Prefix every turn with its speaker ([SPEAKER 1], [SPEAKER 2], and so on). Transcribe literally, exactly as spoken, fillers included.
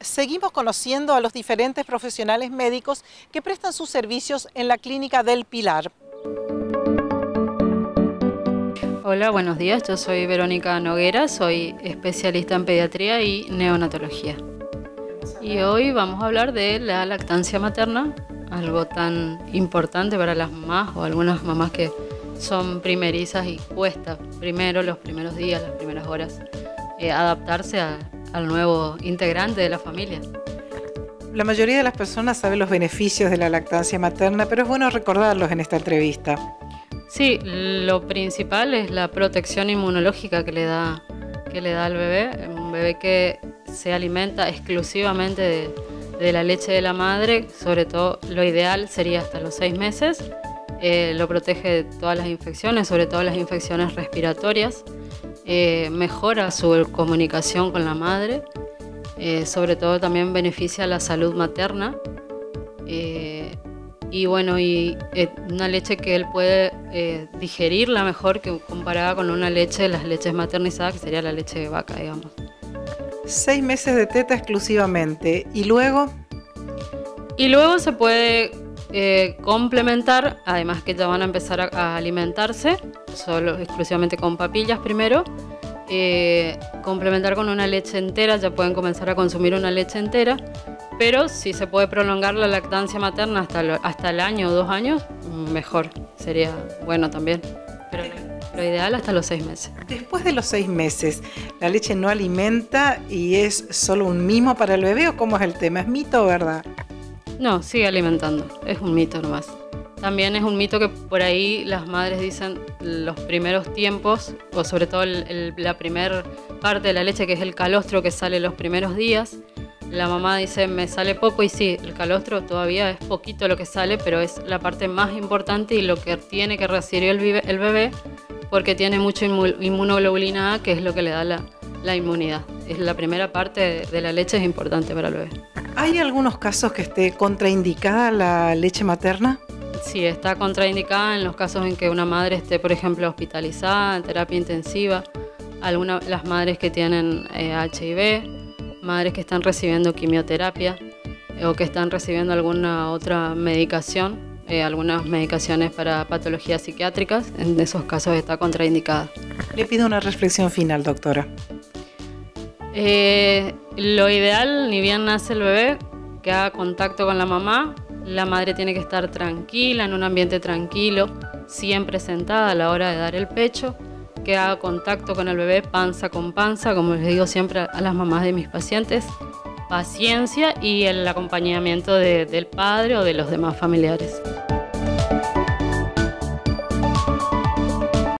[SPEAKER 1] seguimos conociendo a los diferentes profesionales médicos que prestan sus servicios en la Clínica del Pilar.
[SPEAKER 2] Hola, buenos días. Yo soy Verónica Noguera, soy especialista en pediatría y neonatología. Y hoy vamos a hablar de la lactancia materna, algo tan importante para las mamás o algunas mamás que son primerizas y cuesta primero, los primeros días, las primeras horas, eh, adaptarse a, al nuevo integrante de la familia.
[SPEAKER 1] La mayoría de las personas sabe los beneficios de la lactancia materna, pero es bueno recordarlos en esta entrevista.
[SPEAKER 2] Sí, lo principal es la protección inmunológica que le da, que le da al bebé. Un bebé que se alimenta exclusivamente de, de la leche de la madre, sobre todo lo ideal sería hasta los seis meses. Eh, lo protege de todas las infecciones, sobre todo las infecciones respiratorias. Eh, mejora su comunicación con la madre. Eh, sobre todo también beneficia la salud materna. Eh, Y bueno, y eh, una leche que él puede eh, digerirla mejor que comparada con una leche de las leches maternizadas, que sería la leche de vaca, digamos.
[SPEAKER 1] Seis meses de teta exclusivamente, ¿y luego?
[SPEAKER 2] Y luego se puede eh, complementar, además que ya van a empezar a, a alimentarse, solo exclusivamente con papillas primero, eh, complementar con una leche entera, ya pueden comenzar a consumir una leche entera. Pero si se puede prolongar la lactancia materna hasta, lo, hasta el año o dos años, mejor, sería bueno también. Pero lo ideal hasta los seis meses.
[SPEAKER 1] Después de los seis meses, ¿la leche no alimenta y es solo un mimo para el bebé o cómo es el tema? ¿Es mito o verdad?
[SPEAKER 2] No, sigue alimentando, es un mito nomás. También es un mito que por ahí las madres dicen los primeros tiempos, o sobre todo el, el, la primera parte de la leche, que es el calostro que sale los primeros días. La mamá dice, me sale poco, y sí, el calostro todavía es poquito lo que sale, pero es la parte más importante y lo que tiene que recibir el bebé, el bebé porque tiene mucha inmunoglobulina A, que es lo que le da la, la inmunidad. Es la primera parte de, de la leche, es importante para el bebé.
[SPEAKER 1] ¿Hay algunos casos que esté contraindicada la leche materna?
[SPEAKER 2] Sí, está contraindicada en los casos en que una madre esté, por ejemplo, hospitalizada, en terapia intensiva, algunas las madres que tienen eh, H I V, madres que están recibiendo quimioterapia eh, o que están recibiendo alguna otra medicación, eh, algunas medicaciones para patologías psiquiátricas, en esos casos está contraindicada.
[SPEAKER 1] Le pido una reflexión final, doctora.
[SPEAKER 2] Eh, lo ideal, ni bien nace el bebé, que haga contacto con la mamá. La madre tiene que estar tranquila, en un ambiente tranquilo, siempre sentada a la hora de dar el pecho, que haga contacto con el bebé panza con panza, como les digo siempre a las mamás de mis pacientes, paciencia y el acompañamiento de, del padre o de los demás familiares.